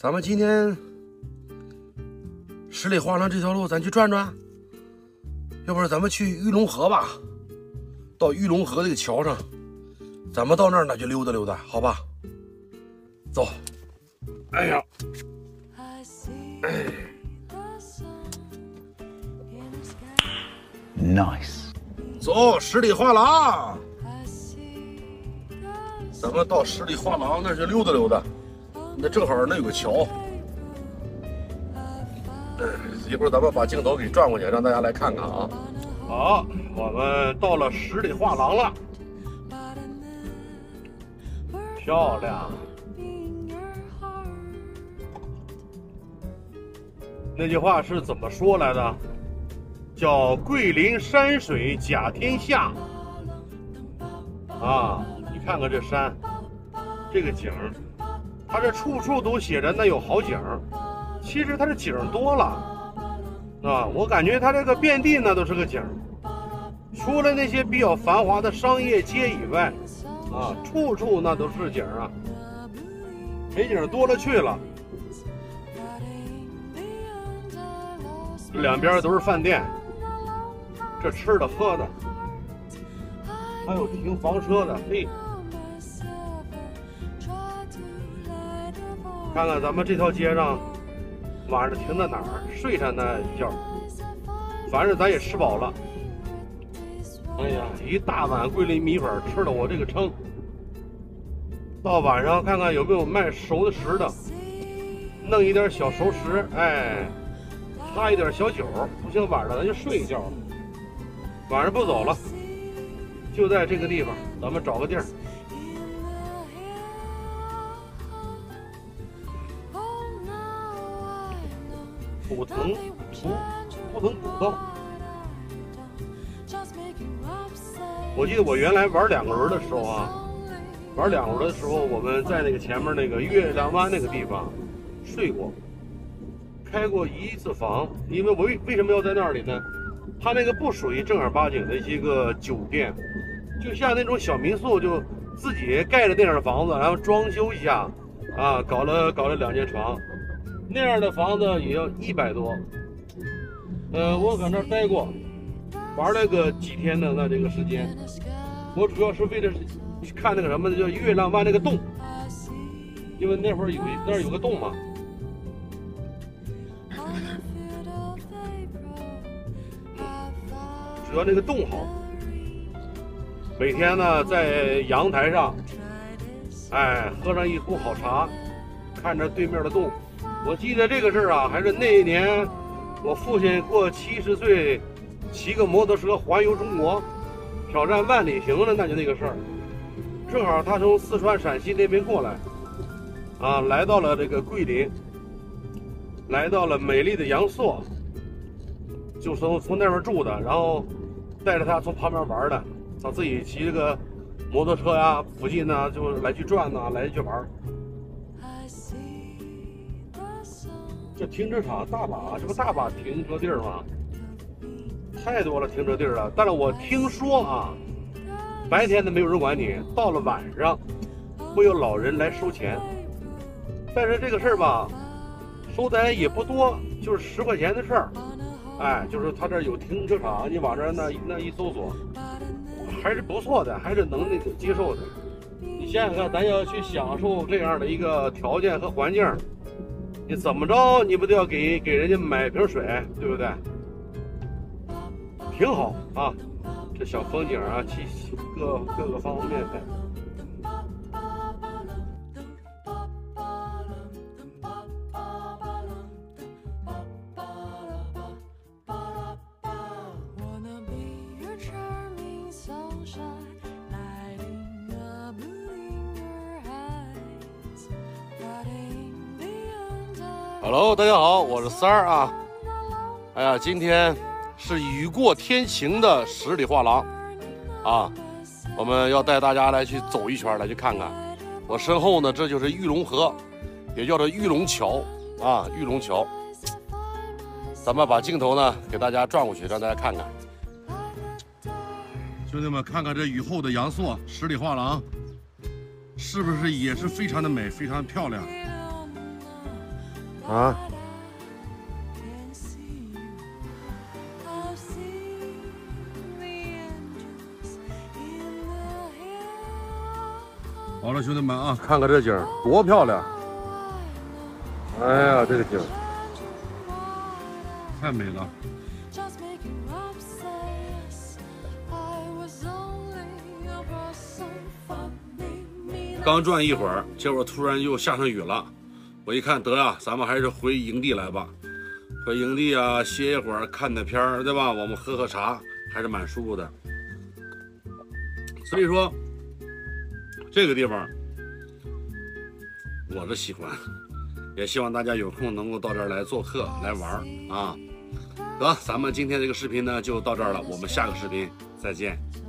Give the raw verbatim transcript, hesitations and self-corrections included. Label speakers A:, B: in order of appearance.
A: 咱们今天十里画廊这条路，咱去转转。要不然咱们去玉龙河吧，到玉龙河这个桥上，咱们到那儿呢就溜达溜达，好吧？走。哎呀，哎
B: ，nice。
A: 走，十里画廊。咱们到十里画廊那儿就溜达溜达。那正好那有个桥，一会儿咱们把镜头给转过去，让大家来看看啊。好，我们到了十里画廊了，漂亮。那句话是怎么说来的？叫“桂林山水甲天下”啊！你看看这山，这个景儿。它这处处都写着那有好景儿，其实它这景儿多了啊！我感觉它这个遍地那都是个景儿，除了那些比较繁华的商业街以外，啊，处处那都是景儿啊，美景多了去了。两边都是饭店，这吃的喝的，还有停房车的，嘿。看看咱们这条街上，晚上停在哪儿，睡上那一觉，反正咱也吃饱了。哎呀，一大碗桂林米粉吃的我这个撑。到晚上看看有没有卖熟的食的，弄一点小熟食，哎，插一点小酒，不行晚上咱就睡一觉。晚上不走了，就在这个地方，咱们找个地儿。普腾普普腾古道，我记得我原来玩两个轮的时候啊，玩两个轮的时候，我们在那个前面那个月亮湾那个地方睡过，开过一次房。因为我为为什么要在那里呢？它那个不属于正儿八经的一个酒店，就像那种小民宿，就自己盖着那样的房子，然后装修一下，啊，搞了搞了两间床。那样的房子也要一百多，呃，我搁那儿待过，玩了个几天的那这个时间。我主要是为了看那个什么叫月亮湾那个洞，因为那会儿有那儿有个洞嘛。主要那个洞好。每天呢在阳台上，哎，喝上一壶好茶，看着对面的洞。我记得这个事儿啊，还是那一年我父亲过七十岁，骑个摩托车环游中国，挑战万里行的，那就那个事儿。正好他从四川陕西那边过来，啊，来到了这个桂林，来到了美丽的阳朔，就从从那边住的，然后带着他从旁边玩的，他自己骑这个摩托车呀，附近呢就来去转呐，来去玩。这停车场大把，这不大把停车地儿吗？太多了停车地儿了。但是我听说啊，白天的没有人管你，到了晚上会有老人来收钱。但是这个事儿吧，收的也不多，就是十块钱的事儿。哎，就是他这儿有停车场，你往这儿那那一搜索，还是不错的，还是能那个接受的。你想想看，咱要去享受这样的一个条件和环境。你怎么着，你不都要给给人家买瓶水，对不对？挺好啊，这小风景啊，其各各个方方面面。Hello， 大家好，我是三儿啊。哎呀，今天是雨过天晴的十里画廊啊，我们要带大家来去走一圈，来去看看。我身后呢，这就是玉龙河，也叫做玉龙桥啊，玉龙桥。咱们把镜头呢给大家转过去，让大家看看。兄弟们，看看这雨后的阳朔十里画廊，是不是也是非常的美，非常漂亮？ 啊。
B: 好了，兄弟们啊，
A: 看看这景儿多漂亮！哎呀，这个景儿
B: 太美了。刚转一会儿，结果突然又下上雨了。我一看，得呀，咱们还是回营地来吧。回营地啊，歇一会儿，看点片儿，对吧？我们喝喝茶，还是蛮舒服的。所以说，这个地方我是喜欢，也希望大家有空能够到这儿来做客来玩啊。得，咱们今天这个视频呢就到这儿了，我们下个视频再见。